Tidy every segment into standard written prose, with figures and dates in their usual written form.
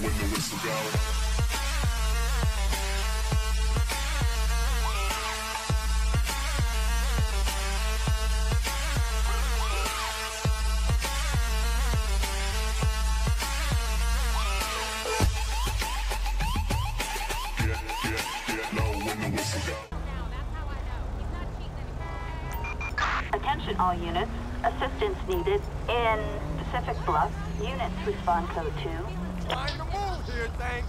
when the whistle go. Attention all units. Assistance needed in Pacific Bluff. Units respond code 2. Trying to move here, thanks.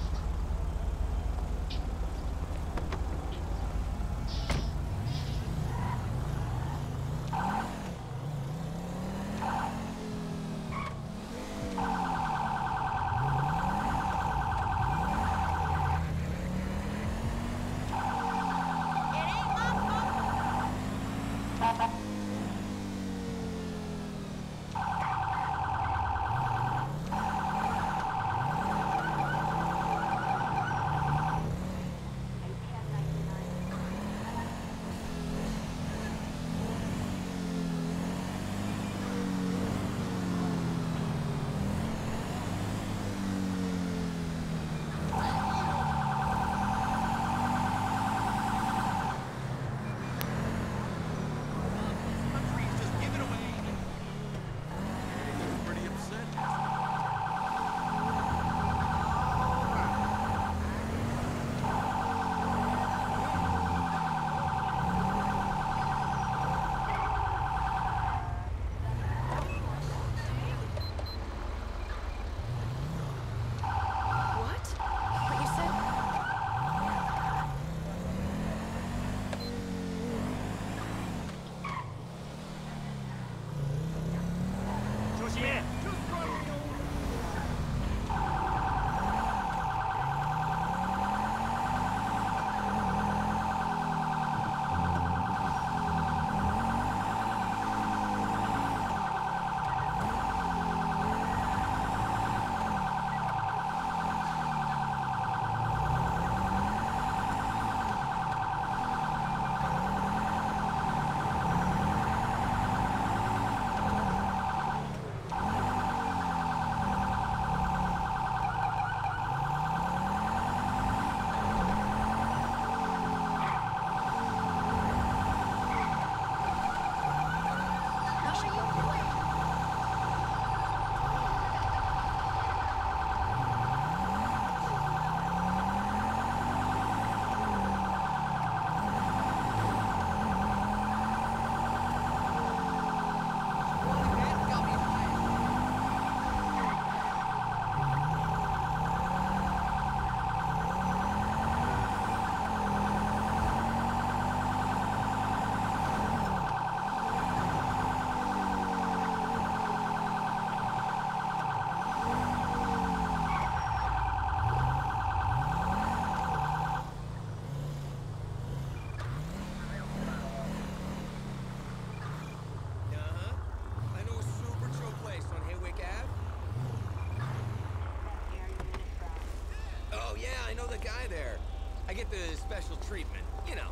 I get the special treatment, you know.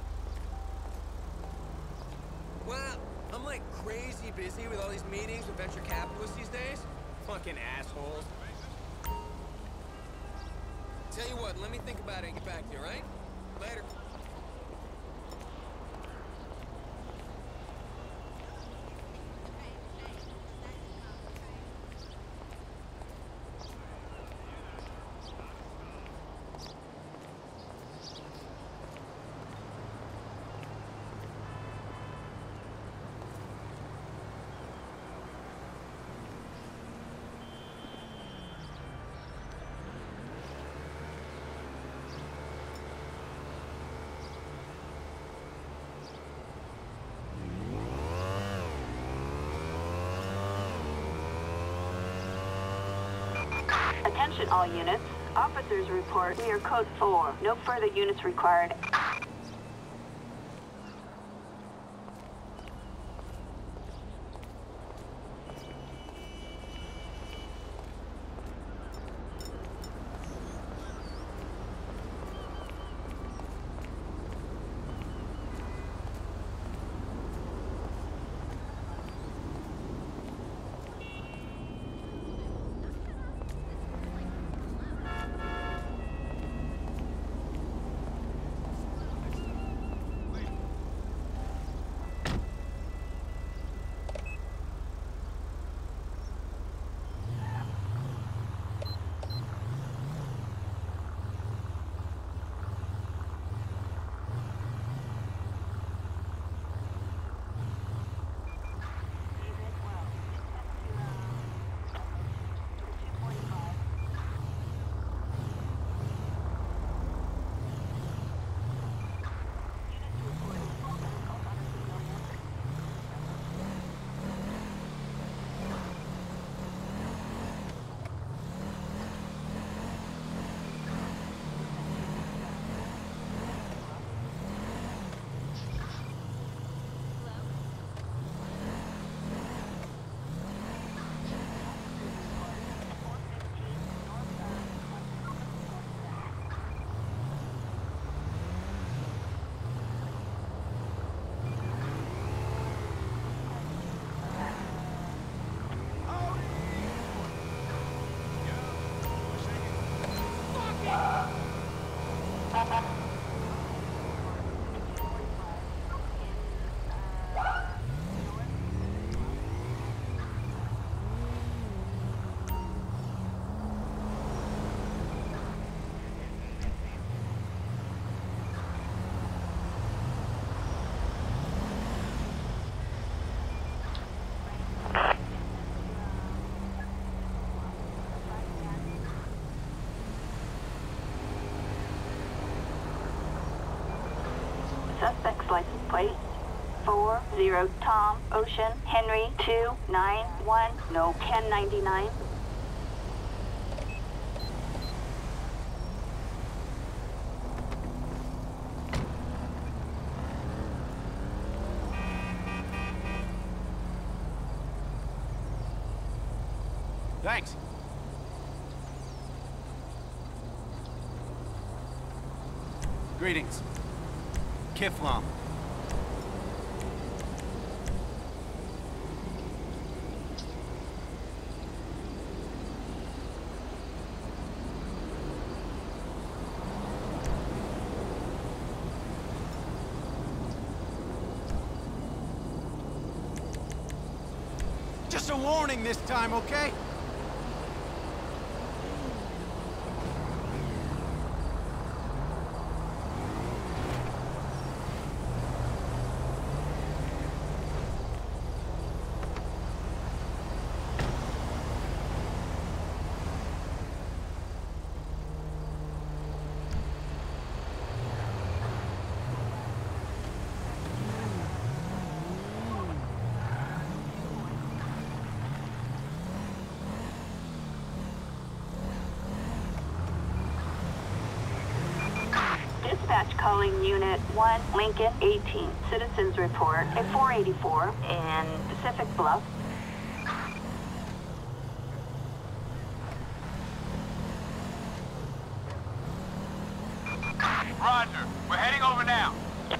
Well, I'm like crazy busy with all these meetings with venture capitalists these days. Fucking assholes. Tell you what, let me think about it and get back to you, right? Later. Attention all units. Officers report we are code 4. No further units required. license plate. 40 Tom Ocean Henry 291, no 1099. Thanks. Greetings. Kiflam. Just a warning this time, okay? Dispatch calling Unit 1, Lincoln 18. Citizens report a 484 in Pacific Bluff. Roger. We're heading over now.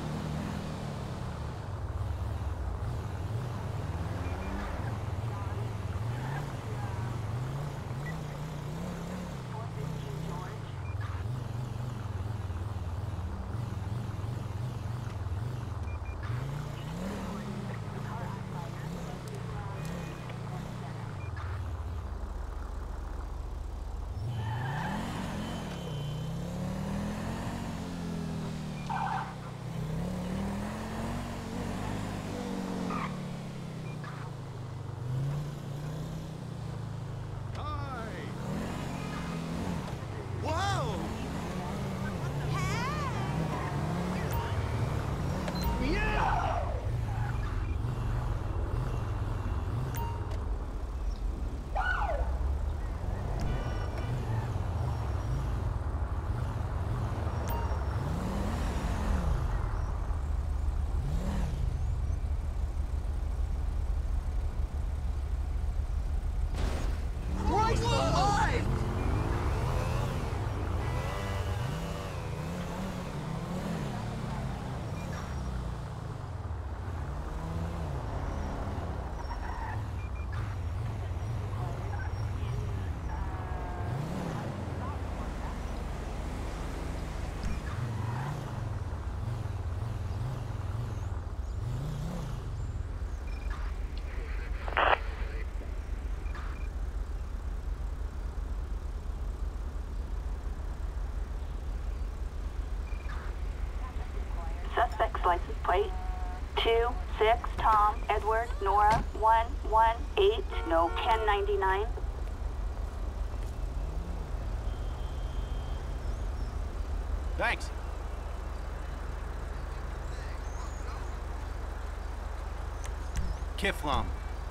Suspect's license plate 26 Tom Edward Nora 118, no 1099. Thanks. Kiflam.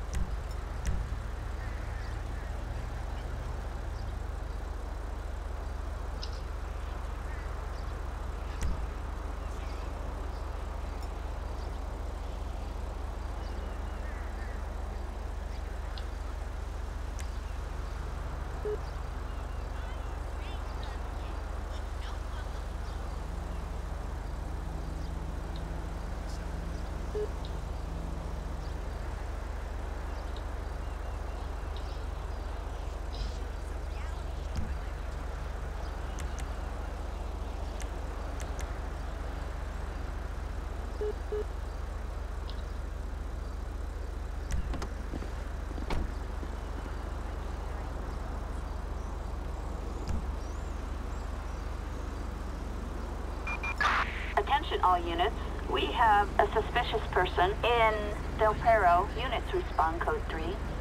Attention all units. We have a suspicious person in Del Perro. Units respond code 3.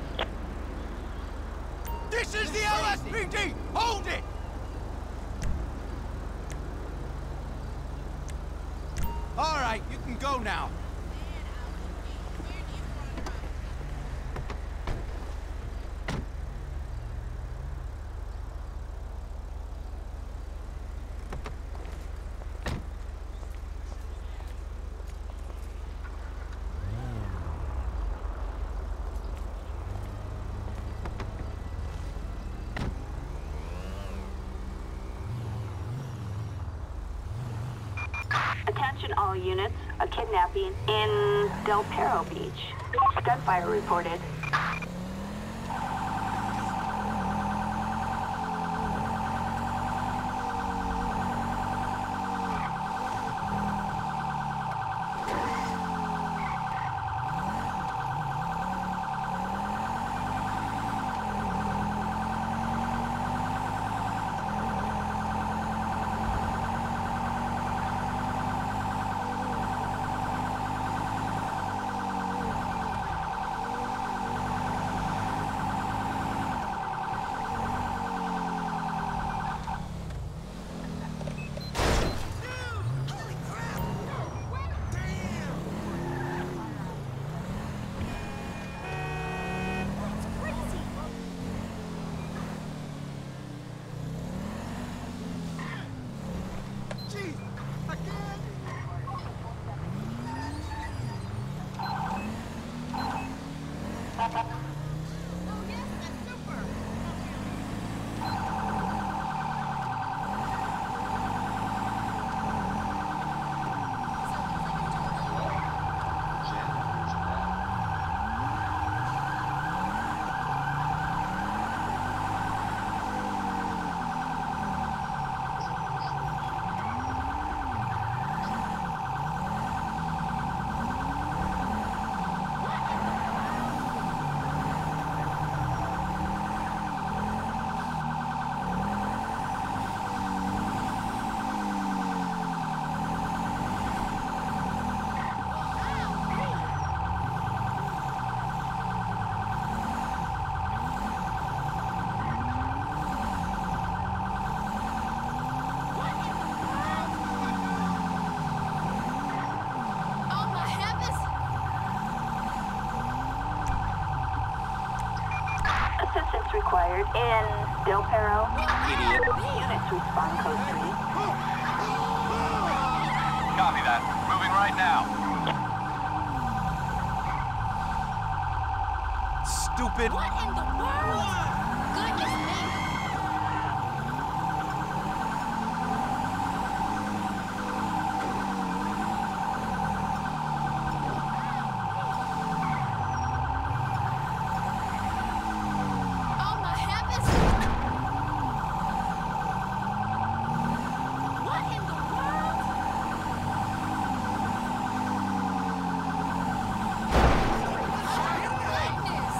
This is the LSPD! Hold it! All right, you can go now. Attention all units, a kidnapping in Del Perro Beach. Gunfire reported. Assistance required in Del Perro. Idiot. Units respond code 3. Copy that. Moving right now. Stupid. What in the world? Goodness me. Oh my heavens! What in the world? Goodness!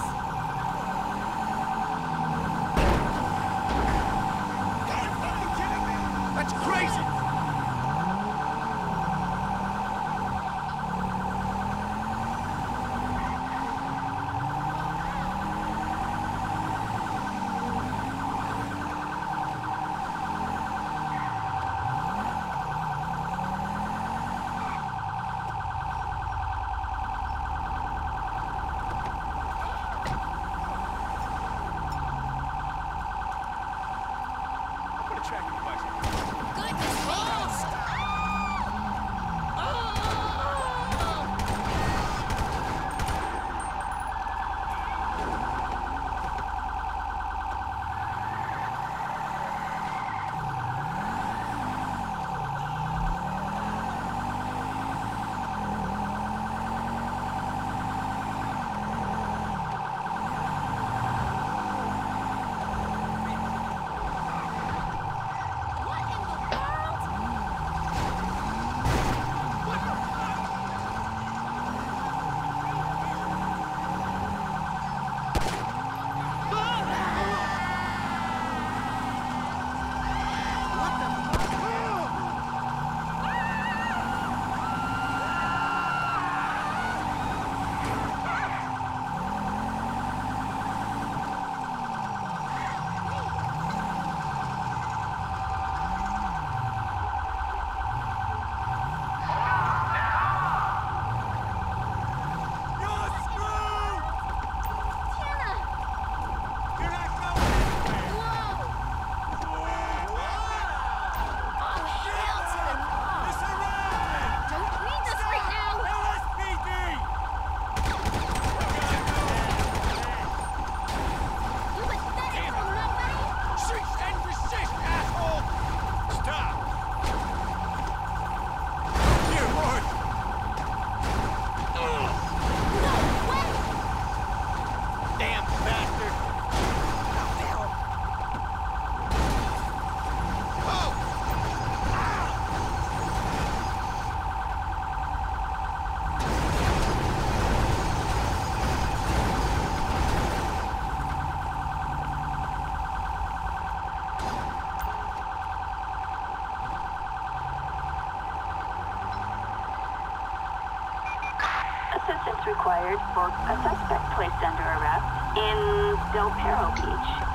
That's crazy. I'm gonna track your question. Goodness me! required for a suspect placed under arrest in Del Perro Beach.